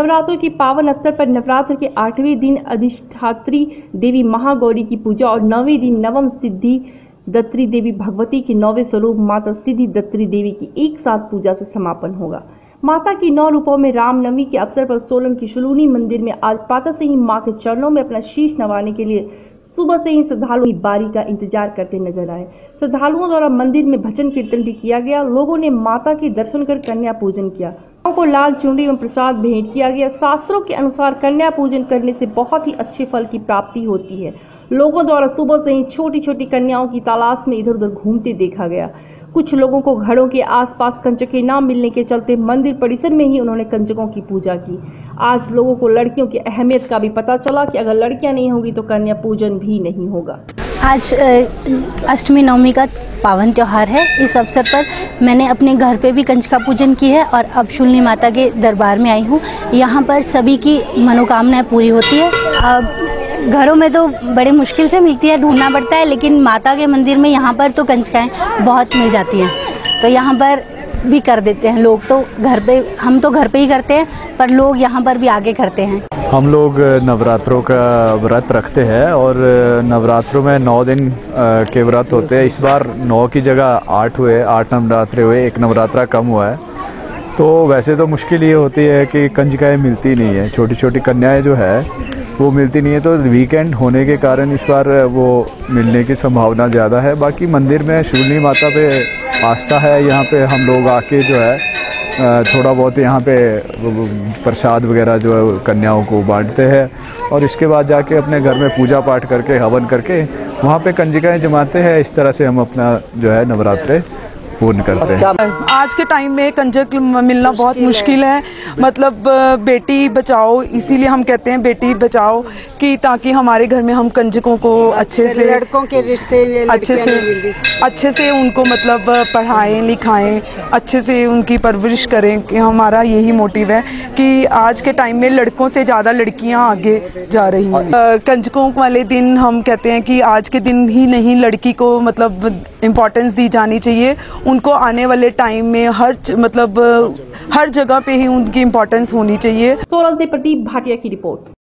नवरात्रों के पावन अवसर पर नवरात्र के 8वें दिन अधिष्ठात्री देवी महागौरी की पूजा और 9वें दिन नवम सिद्धि दत्री देवी भगवती के 9वें स्वरूप माता सिद्धि दत्री देवी की एक साथ पूजा से समापन होगा। माता की 9 रूपों में रामनवमी के अवसर पर सोलन की शुलूनी मंदिर में आज प्रातः से ही मां के चरणों में अपना शीश नवाने के लिए सुबह से ही श्रद्धालु की बारी का इंतजार करते नजर आए। श्रद्धालुओं द्वारा मंदिर में भजन कीर्तन भी किया गया। लोगों ने माता के दर्शन कर कन्या पूजन किया। को लाल चुनरी एवं प्रसाद भेंट किया गया। शास्त्रों के अनुसार कन्या पूजन करने से बहुत ही अच्छे फल की प्राप्ति होती है। लोगों द्वारा सुबह से ही छोटी छोटी कन्याओं की तलाश में इधर उधर घूमते देखा गया। कुछ लोगों को घरों के आसपास कंजकें न मिलने के चलते मंदिर परिसर में ही उन्होंने कंजकों की पूजा की। आज लोगों को लड़कियों की अहमियत का भी पता चला कि अगर लड़कियां नहीं होंगी तो कन्या पूजन भी नहीं होगा। आज अष्टमी नवमी का पावन त्यौहार है। इस अवसर पर मैंने अपने घर पे भी कंजका पूजन की है और अब शूलिनी माता के दरबार में आई हूँ। यहाँ पर सभी की मनोकामनाएं पूरी होती है। अब घरों में तो बड़े मुश्किल से मिलती है, ढूंढना पड़ता है, लेकिन माता के मंदिर में यहाँ पर तो कंजकाएँ बहुत मिल जाती हैं। तो यहाँ पर भी कर देते हैं लोग। तो घर पे, हम तो घर पे ही करते हैं, पर लोग यहाँ पर भी आगे करते हैं। हम लोग नवरात्रों का व्रत रखते हैं और नवरात्रों में 9 दिन के व्रत होते हैं। इस बार 9 की जगह 8 हुए, 8 नवरात्रे हुए, एक नवरात्रा कम हुआ है। तो वैसे तो मुश्किल ये होती है कि कंजकाएँ मिलती नहीं है, छोटी छोटी कन्याएं जो है वो मिलती नहीं है। तो वीकेंड होने के कारण इस बार वो मिलने की संभावना ज़्यादा है। बाकी मंदिर में शूलिनी माता पे आस्था है। यहाँ पे हम लोग आके जो है थोड़ा बहुत यहाँ पे प्रसाद वगैरह जो है कन्याओं को बांटते हैं और इसके बाद जाके अपने घर में पूजा पाठ करके हवन करके वहाँ पे कंजकाएँ जमाते हैं। इस तरह से हम अपना जो है नवरात्रे पूर्ण करते हैं। आज के टाइम में कंजक मिलना बहुत मुश्किल है। मतलब बेटी बचाओ, इसीलिए हम कहते हैं बेटी बचाओ, कि ताकि हमारे घर में हम कंजकों को अच्छे से, लड़कों के रिश्ते अच्छे से उनको मतलब पढ़ाएं लिखाएं, अच्छे से उनकी परवरिश करें। कि हमारा यही मोटिव है कि आज के टाइम में लड़कों से ज़्यादा लड़कियां आगे जा रही हैं। कंजकों वाले दिन हम कहते हैं कि आज के दिन ही नहीं, लड़की को मतलब इम्पोर्टेंस दी जानी चाहिए। उनको आने वाले टाइम में हर जगह पे ही उनकी इम्पोर्टेंस होनी चाहिए। सोलन से प्रदीप भाटिया की रिपोर्ट।